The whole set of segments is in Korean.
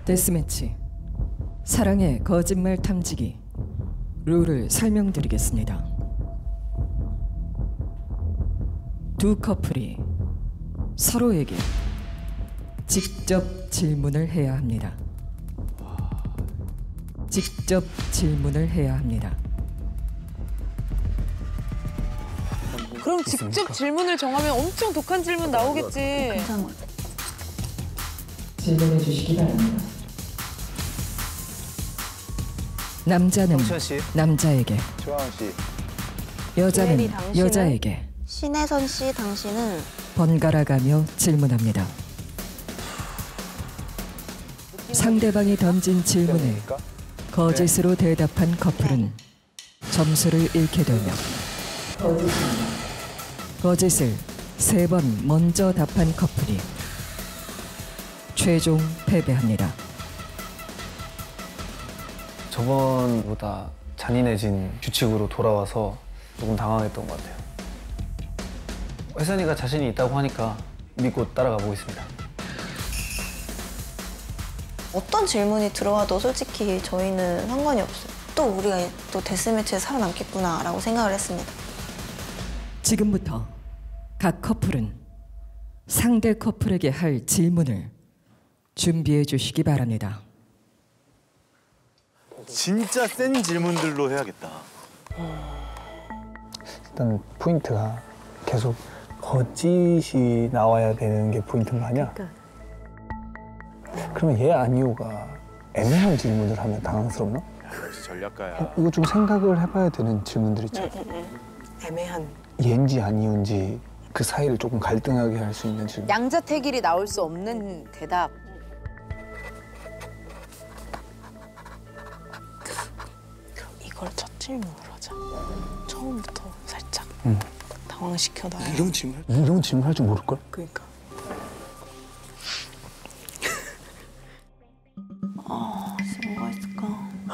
데스매치 사랑의 거짓말 탐지기 룰을 설명드리겠습니다. 두 커플이 서로에게 직접 질문을 해야 합니다. 직접 질문을 해야 합니다. 그럼 직접 질문을 정하면 엄청 독한 질문 나오겠지. 질문해 주시기 바랍니다. 남자는 남자에게, 조항 씨. 여자는 여자에게 신혜선 씨, 당신은 번갈아가며 질문합니다. 상대방이 던진 질문에 거짓으로 대답한 커플은 점수를 잃게 되며 거짓을 3번 먼저 답한 커플이 최종 패배합니다. 저번보다 잔인해진 규칙으로 돌아와서 조금 당황했던 것 같아요. 혜선이가 자신이 있다고 하니까 믿고 따라가 보겠습니다. 어떤 질문이 들어와도 솔직히 저희는 상관이 없어요. 또 우리가 또 데스매치에 살아남겠구나라고 생각을 했습니다. 지금부터 각 커플은 상대 커플에게 할 질문을 준비해 주시기 바랍니다. 진짜 센 질문들로 해야겠다. 일단 포인트가 계속 거짓이 나와야 되는 게 포인트인 거 아니야? 그러면 얘 아니오가 애매한 질문을 하면 당황스럽나? 역시 전략가야. 이거 좀 생각을 해봐야 되는 질문들 있죠. 애매한. 얘인지 아니온지 그 사이를 조금 갈등하게 할 수 있는 질문. 양자택일이 나올 수 없는 대답. 이걸 첫 질문으로 하자. 처음부터 살짝 당황시켜놔야. 이런 질문 할 줄 모를걸? 그러니까. 센 거 있을까?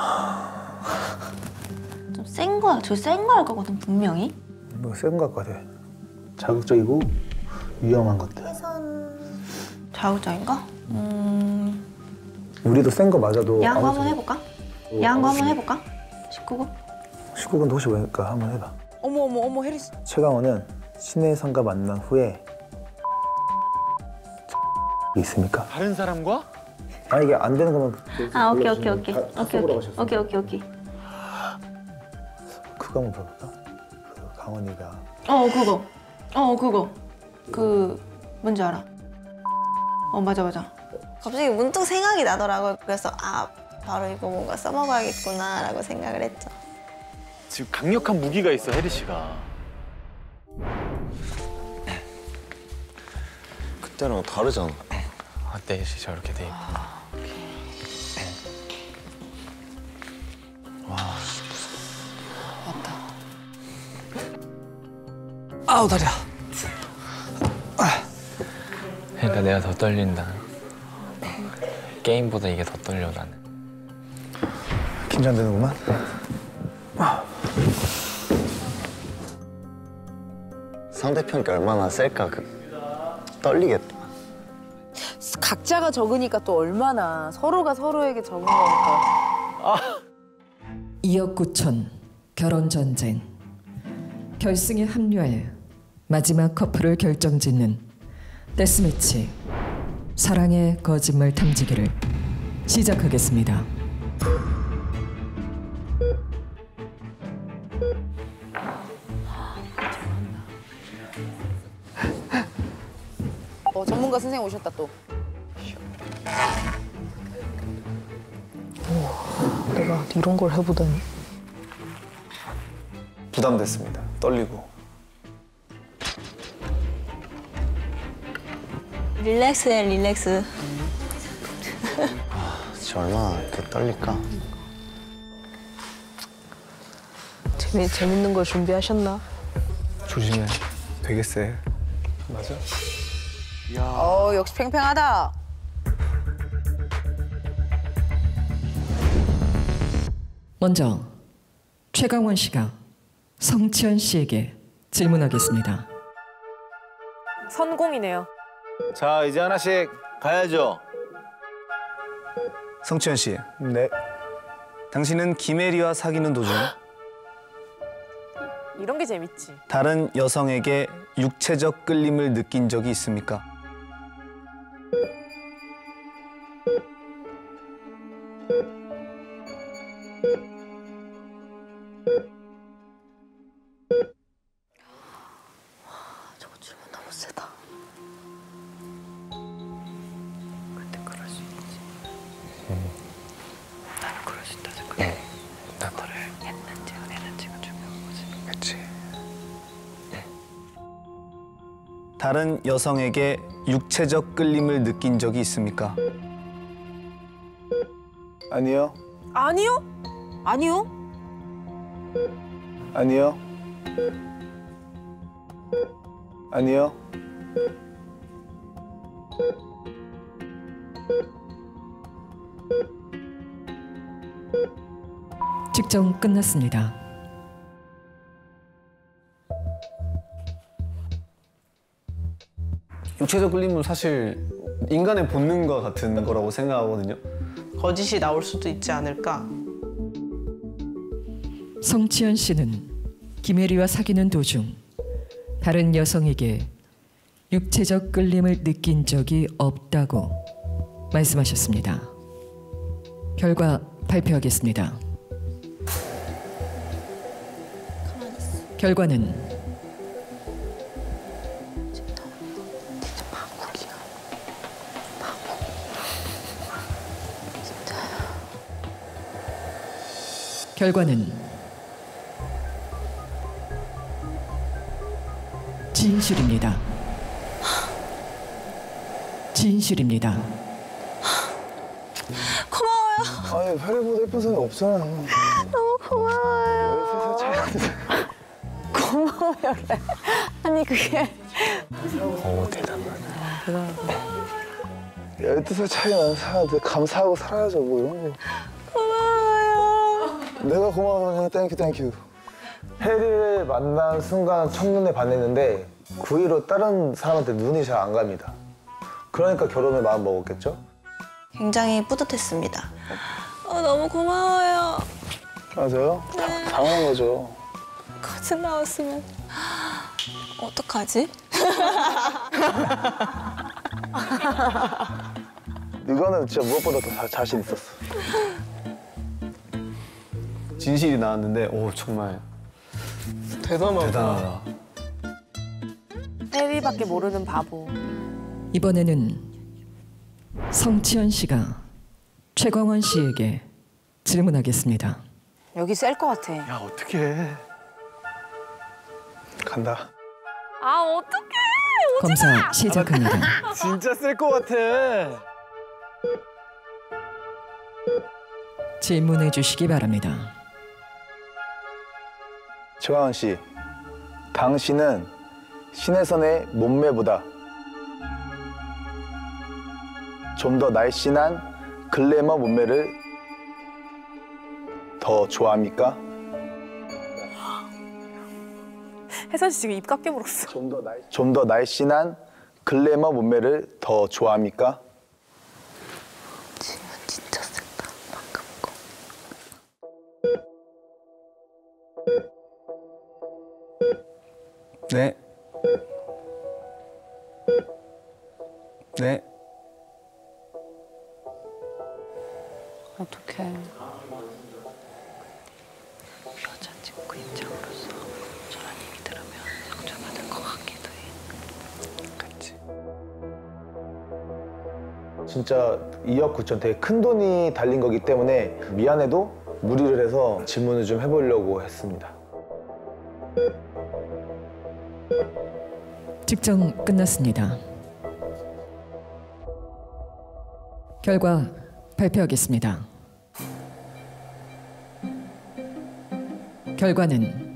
좀 센 거야. 저 센 거 할 거거든, 분명히. 뭐 센 것 같아. 자극적이고 위험한 것들. 자극적인가? 우리도 센 거 맞아도 야한 거 한번 해볼까? 야한 거 한번 해볼까? 19금? 19금 혹시 왜일까? 한번 해봐. 어머 혜리씨. 최강호는 신혜선과 만난 후에 있습니까? 다른 사람과? 아 이게 안 되는 거면 아, 오케이. 오케이. 그거 한번 볼까? 그 강원이가 그거. 그 뭔지 알아? 맞아. 갑자기 문득 생각이 나더라고요. 그래서 바로 이거 뭔가 써먹어야겠구나라고 생각을 했죠. 지금 강력한 무기가 있어, 혜리 씨가. 그때랑 다르잖아. 넷이 저렇게 돼 있고. 아우 다리야. 그러니까 내가 더 떨린다. 게임보다 이게 더 떨려 나는. 긴장되는구만. 상대편이 얼마나 셀까? 떨리겠다. 각자가 적으니까 또 얼마나 서로가 서로에게 적은 거니까. 2억 9천 결혼 전쟁 결승에 합류할 마지막 커플을 결정짓는 데스매치 사랑의 거짓말 탐지기를 시작하겠습니다. 전문가 선생님 오셨다 또. 내가 이런 걸 해보다니. 부담됐습니다. 떨리고. 릴렉스해, 릴렉스. 진짜 얼마나 떨릴까? 재밌는 걸 준비하셨나? 조심해. 되게 세. 맞아? 역시 팽팽하다. 먼저 최강원 씨가 성치현 씨에게 질문하겠습니다. 선공이네요. 자, 이제 하나씩 가야죠. 성치현 씨, 네. 당신은 김혜리와 사귀는 도중 이런 게 재밌지. 다른 여성에게 육체적 끌림을 느낀 적이 있습니까? 저거 질문 너무 세다. 근데 그럴 수 있지. 나는 그럴 수 있다 생각해. 나를 했는지 안 했는지가 중요한 거지. 그치. 다른 여성에게 육체적 끌림을 느낀 적이 있습니까? 아니요. 아니요? 아니요? 아니요. 아니요. 측정 끝났습니다. 육체적 끌림은 사실 인간의 본능과 같은 거라고 생각하거든요. 거짓이 나올 수도 있지 않을까? 성치현 씨는 김혜리와 사귀는 도중 다른 여성에게 육체적 끌림을 느낀 적이 없다고 말씀하셨습니다. 결과 발표하겠습니다. 결과는 결과는 진실입니다. 진실입니다. 아니, 회리보다 예쁜 사람이 없잖아. 너무 고마워요. 13살 차이 나는데. 고마워요. 아니 그게 대단하다. 12살 차이 나는 사람한테 감사하고 살아야죠, 뭐 이런 거. 고마워요. 내가 고마워서 그냥 땡큐. 혜리를 만난 순간 첫눈에 반했는데 그 이후로 다른 사람한테 눈이 잘 안 갑니다. 그러니까 결혼을 마음 먹었겠죠? 굉장히 뿌듯했습니다. 너무 고마워요. 맞아요? 당연한 거죠. 거짓 나왔으면 어떡하지? 이거는 진짜 무엇보다 더 자신 있었어. 진실이 나왔는데 오 정말 대단하다. 혜리밖에 모르는 바보. 이번에는 성치현 씨가 최광원 씨에게 질문하겠습니다. 여기 셀 것 같아. 야, 어떡해. 간다. 아 어떡해. 검사 시작합니다. 진짜 쓸 것 같아. 질문해 주시기 바랍니다. 최광원 씨, 당신은 신혜선의 몸매보다 좀 더 날씬한 글래머 몸매를 더 좋아합니까? 혜선 씨 지금 입 깎여 물었어. 좀 더 날씬한 글래머 몸매를 더 좋아합니까? 질문 진짜 센다. 방금 거. 네. 네. 어떡해. 여자친구 입장으로서 저런 얘기 들으면 상처받을 것 같기도 해. 그치. 진짜 2억 9천 되게 큰 돈이 달린 거기 때문에 미안해도 무리를 해서 질문을 좀 해보려고 했습니다. 측정 끝났습니다. 결과 발표하겠습니다. 결과는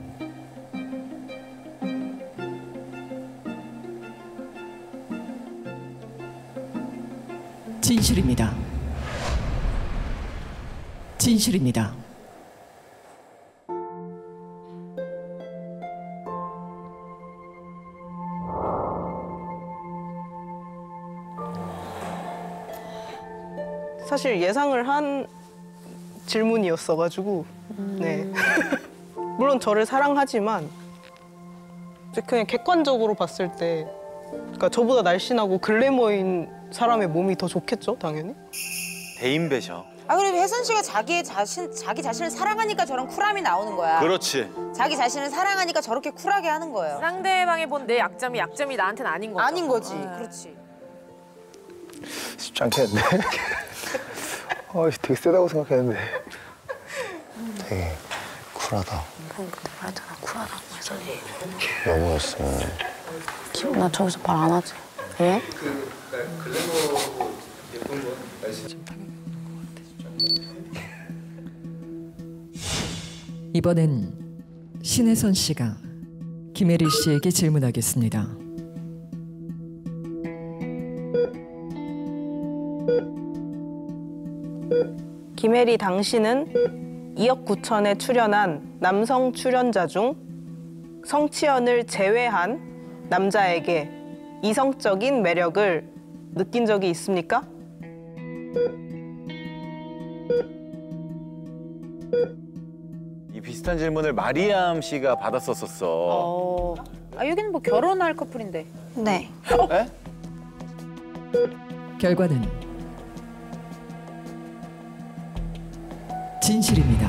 진실입니다. 진실입니다. 사실 예상을 한 질문이었어가지고 네. 물론 저를 사랑하지만 그냥 객관적으로 봤을 때 그러니까 저보다 날씬하고 글래머인 사람의 몸이 더 좋겠죠, 당연히. 대인배셔. 아 그래도 혜선 씨가 자기 자신을 사랑하니까 저런 쿨함이 나오는 거야. 그렇지. 자기 자신을 사랑하니까 저렇게 쿨하게 하는 거예요. 상대방이 본 내 약점이 나한테는 아닌 거죠. 아닌 거지. 그렇지. 쉽지 않겠는데? 되게 세다고 생각했는데. 되게 쿨하다. 근데 말했잖아, 쿨하다고 혜선이. 여보였으면 나 저기서 말 안 하지. 왜? 이번엔 신혜선 씨가 김혜리 씨에게 질문하겠습니다. 김혜리 당신은 2억 9천에 출연한 남성 출연자 중 성치연을 제외한 남자에게 이성적인 매력을 느낀 적이 있습니까? 이 비슷한 질문을 마리암 씨가 받았었어. 아 여기는 뭐 결혼할 커플인데. 네. 에? 결과는 진실입니다.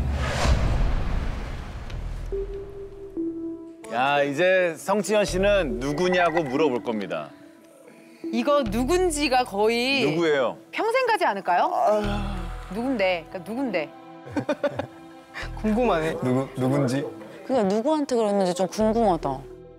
야, 이제 성치현 씨는 누구냐고 물어볼 겁니다. 이거 누군지가 거의 누구예요? 평생 가지 않을까요? 누군데? 그러니까 누군데? 궁금하네. 누군지? 그게 누구한테 그랬는지 좀 궁금하다.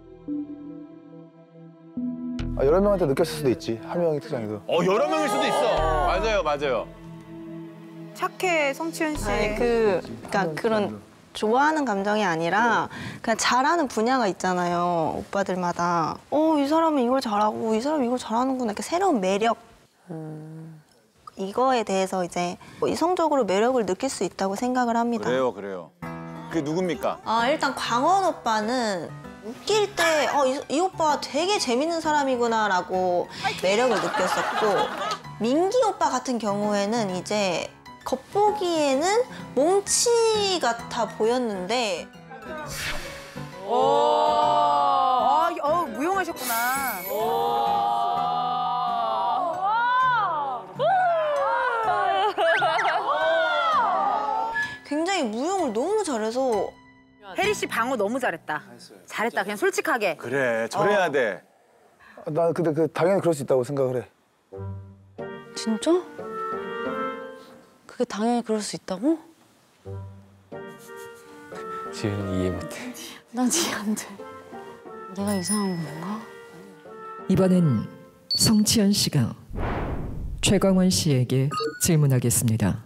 여러 명한테 느꼈을 수도 있지. 한 명이 특정해도. 여러 명일 수도 있어. 맞아요. 착해 성치현 씨. 아니, 그러니까 그런 좋아하는 감정이 아니라 그냥 잘하는 분야가 있잖아요, 오빠들마다. 이 사람은 이걸 잘하고 이 사람은 이걸 잘하는구나. 이렇게 새로운 매력. 이거에 대해서 이제 이성적으로 매력을 느낄 수 있다고 생각을 합니다. 그래요. 그게 누굽니까? 일단 광원 오빠는 웃길 때 이 오빠 되게 재밌는 사람이구나라고 매력을 느꼈었고, 민기 오빠 같은 경우에는 이제 겉보기에는 몸치 같아 보였는데 무용하셨구나. 굉장히 무용을 너무 잘해서 혜리 씨 방어 너무 잘했다. 잘했다. 그냥 솔직하게. 그래, 저래야 돼. 나 근데 당연히 그럴 수 있다고 생각을 해. 진짜? 그게 당연히 그럴 수 있다고? 지은이 이해 못해. 난 이해 안 돼. 내가 이상한 건가? 이번엔 성치현 씨가 최광원 씨에게 질문하겠습니다.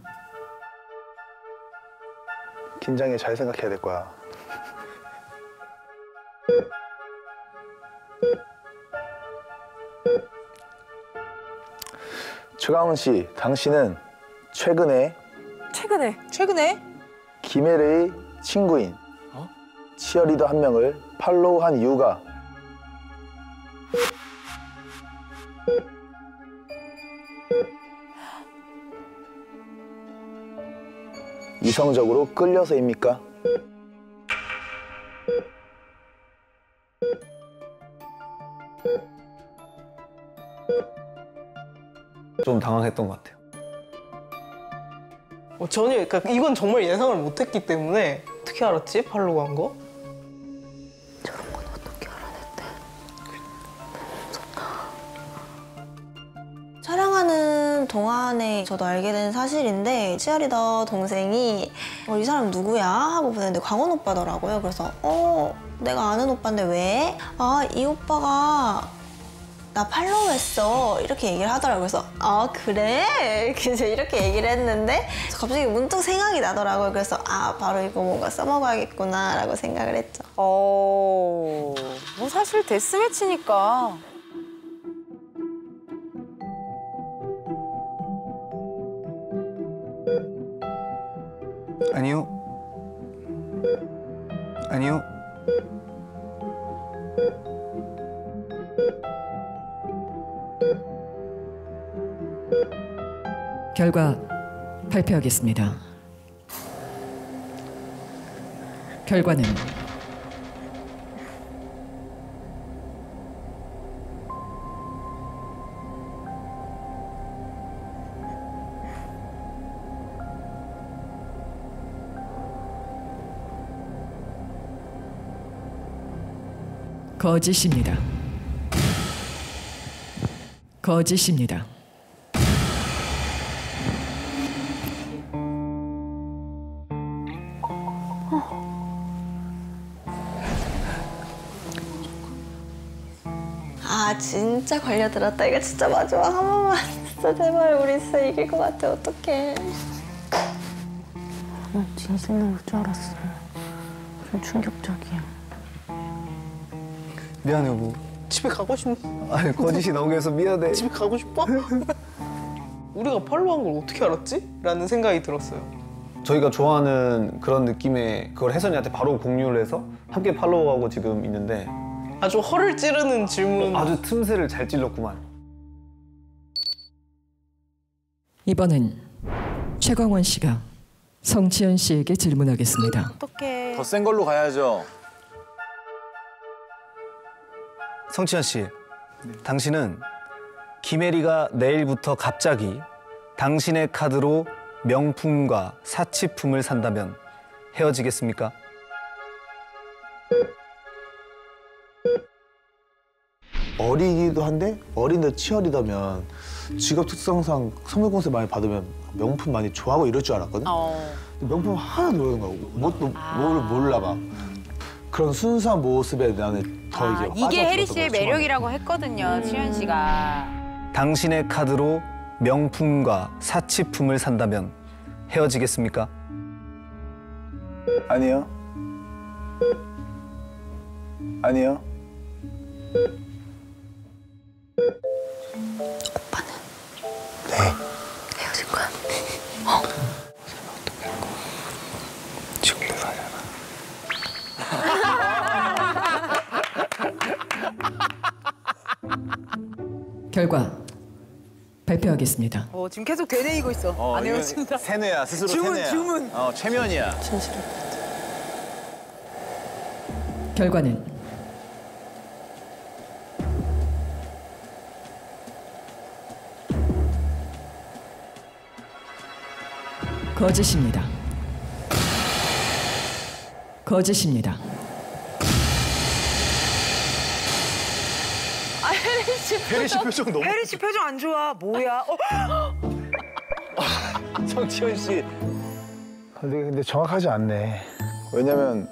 긴장해, 잘 생각해야 될 거야. 최강원 씨, 당신은 최근에 김혜리의 친구인 치어리더 한 명을 팔로우한 이유가 이성적으로 끌려서입니까? 좀 당황했던 것 같아요. 전혀, 그러니까 이건 정말 예상을 못했기 때문에. 어떻게 알았지? 팔로우 한 거? 저런 건 어떻게 알아냈대? 촬영하는 동안에 저도 알게 된 사실인데, 치어리더 동생이 이 사람 누구야? 하고 보는데 광원 오빠더라고요. 그래서 내가 아는 오빠인데 왜? 이 오빠가 나 팔로우했어, 이렇게 얘기를 하더라고요. 그래서 그래? 그래서 이렇게 얘기를 했는데 갑자기 문득 생각이 나더라고요. 그래서 바로 이거 뭔가 써먹어야겠구나 라고 생각을 했죠. 뭐 사실 데스매치니까. 아니요. 결과 발표하겠습니다. 결과는 거짓입니다. 거짓입니다. 아 진짜 걸려들었다. 이거 진짜 마지막 한 번만. 진짜 제발 우리 진짜 이길 것 같아. 어떡해. 난 진실 나올 줄 알았어. 좀 충격적이야. 미안해 여보. 집에 가고 싶네. 아니 거짓이 나오게 해서 미안해. 집에 가고 싶어? 우리가 팔로우한 걸 어떻게 알았지? 라는 생각이 들었어요. 저희가 좋아하는 그런 느낌의 그걸 혜선이한테 바로 공유를 해서 함께 팔로우하고 지금 있는데 아주 허를 찌르는 질문. 아주 틈새를 잘 찔렀구만. 이번엔 최광원 씨가 성치현 씨에게 질문하겠습니다. 어떡해. 더 센 걸로 가야죠. 성치현 씨, 당신은 김혜리가 내일부터 갑자기 당신의 카드로 명품과 사치품을 산다면 헤어지겠습니까? 어리기도 한데 어린데 치어리더면 직업 특성상 성별공세 많이 받으면 명품 많이 좋아하고 이럴 줄 알았거든. 근데 명품 하나도 모르는 거야. 뭘 몰라 막. 그런 순수한 모습에 나는 더 이게 이게 혜리 씨의 매력이라고 했거든요, 치현 씨가. 당신의 카드로 명품과 사치품을 산다면 헤어지겠습니까? 아니요. 아니요. 오빠는 네. 헤어질 거야? 지금 가잖아. 결과 발표하겠습니다. 지금 계속 되뇌이고 있어. 안 헤어진다. 세뇌야, 스스로 주문, 세뇌야. 주문. 최면이야. 결과는 거짓입니다. 거짓입니다. 혜리 씨 표정 너무. 혜리 씨 표정 안 좋아. 뭐야? 성치현 씨. 근데 정확하지 않네. 왜냐면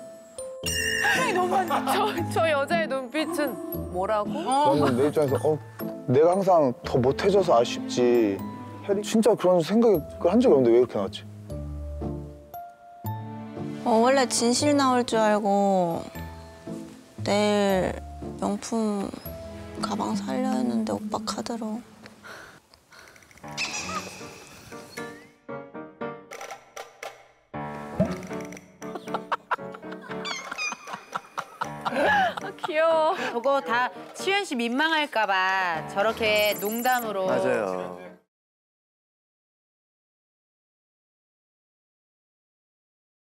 저 여자의 눈빛은 뭐라고? 나는 내 입장에서 내가 항상 더 못해줘서 아쉽지. 혜리 진짜 그런 생각을 한 적이 없는데 왜 이렇게 나왔지? 원래 진실 나올 줄 알고 내일 명품 가방 살려 했는데 오빠 카드로. 귀여워. 저거 다 치현 씨 민망할까 봐 저렇게 농담으로. 맞아요.